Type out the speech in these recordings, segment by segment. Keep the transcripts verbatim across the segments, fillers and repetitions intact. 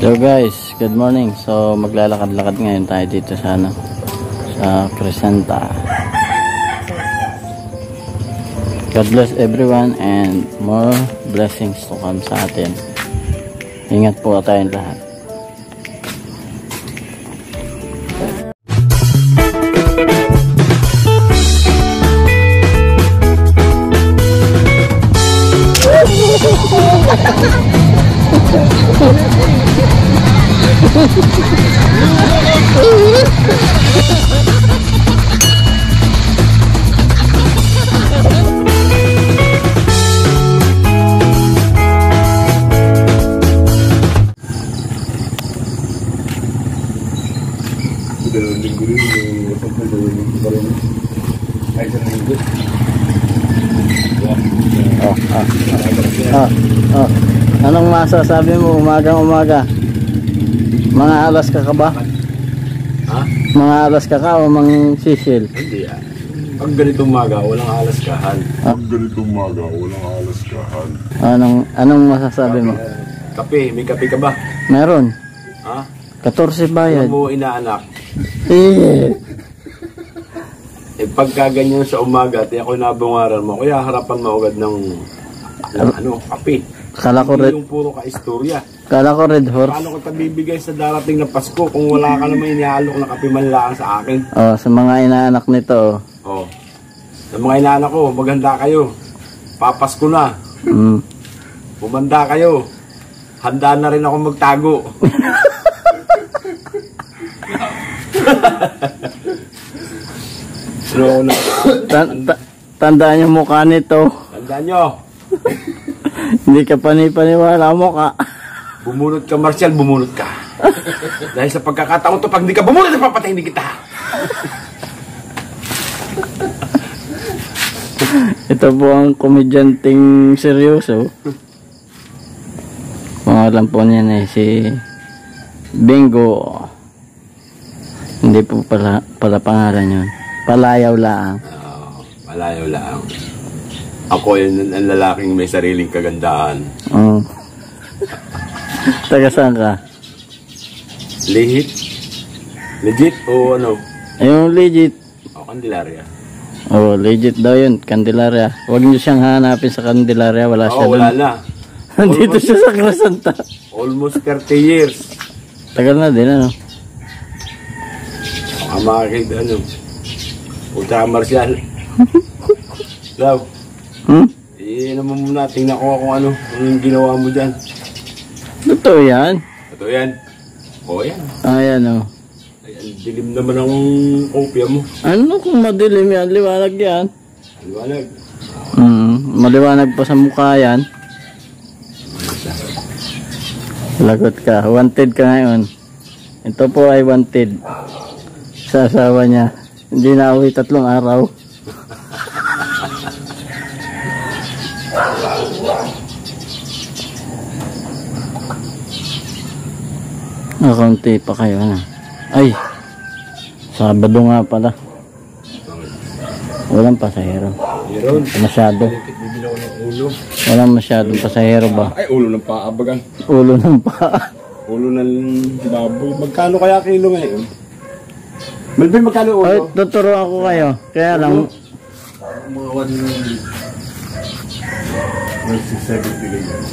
So guys, good morning. So maglalakad-lakad ngayon tayo dito sa ano, sa Crescenta. God bless everyone and more blessings to come sa atin. Ingat po tayong lahat. Dalawang linggo rin yung wasag na dalawang linggo pa rin. Ay, isang linggo. Oh, oh, oh, oh. Anong masasabi mo umagang umaga? Mga alas ka ka ba? Ha? Mga alas ka ka o mang sisil? Hindi ah. Pag ganitong umaga, walang alaskahan. Ah. Pag ganitong umaga, walang alaskahan. Anong, anong masasabi mo? Kape, may kape ka ba? Meron. Ha? fourteen bayad. Ano mo inaanak? Eh. Eh pagka ganyan sa umaga, at ako nabungaran mo, kaya harapan mo agad ng, ng ano, kape. Kala ko Hindi red, yung puro ka-istorya. kala ko red horse. Paano ko bibigay sa darating na Pasko kung wala ka naman iniaalok na kape man lang sa akin? Oh, sa mga inaanak nito. Oh. Sa mga inaanak ko, maganda kayo. Papasko na. Mm. Bumanda kayo. Handa na rin ako magtago. So, na, Tan- ta- tandaan yung mukha nito. tandaan nyo, Hindi ka panipaniwala mo ka. bumunot ka, Marcial, bumunot ka. Dahil sa pagkakataon to, pag hindi ka bumunot, papatayin din kita. Ito po ang komedyanteng seryoso. Pangalan po niya na eh, si Bingo. Hindi po pala, pala pangalan yun. Palayaw lang. Oh, malayo lang. Ako yun ang lalaking may sariling kagandahan. Oo. Taga saan ka? Lihit? Legit o ano? Yung legit. O, Candelaria. Oh, legit daw yun. Candelaria. Huwag niyo siyang hanapin sa Candelaria. Wala siya Oo, wala dun. na. Dito siya sa Crescenta. Almost thirty years. Tagal na din ano. Ang mga kid, ano, Ultra Marcial. Love, Hmm? eh, ano mo muna, tingnan ko kung ano, kung yung ginawa mo dyan. Totoo yan. Ito yan. O yan. Ayan oh. Ay, ang dilim naman ang kopya mo. Ano kung madilim yan? Liwanag yan. Liwanag. Hmm, maliwanag pa sa mukha yan. Lagot ka. Wanted ka ngayon. Ito po ay wanted. Sa asawa niya. Hindi na uwi tatlong araw. Nakaunti pa kayo na. Ay! Sabado nga pala. Walang pasahero. Meron. Masyado. Bibili ako ng ulo. Walang masyadong pasahero ba? Ay, ulo ng paabagan. Ulo ng paa. Ulo ng baboy. Magkano kaya kilo ngayon? Melvin, magkano ulo? Ay, tuturo ako kayo. Kaya lang, Mga one... one six seventy ganyan.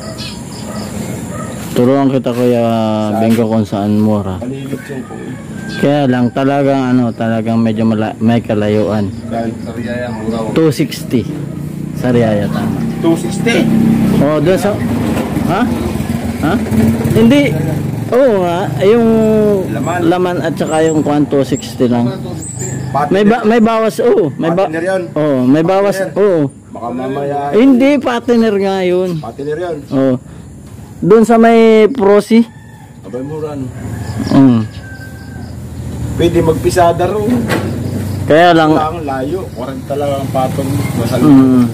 turuan kita kuya Bingo kung saan mura. Palilit yung po. Kaya lang talagang ano, talagang medyo mala may kalayuan. Dahil sa Riyaya, mura. two sixty sa Riyaya tama. two sixty? Oh, doon sa ha? Ha? Hindi. Oo nga, yung Laman. laman at saka yung kwan two sixty lang. Partner. May ba may bawas oh, may ba Partner yun. oh, may bawas oh. Baka mamaya. Eh, hindi partner nga yun. Partner yun. Oh. Doon sa may prosi. Abay mura ano. Mm. Pwede magpisada ro. Kaya lang Lang layo. forty lang ang patong. Masal. Mm.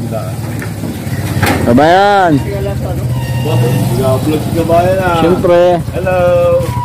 Kabayan. Vlog ka ba yan ah? Siyempre. Hello.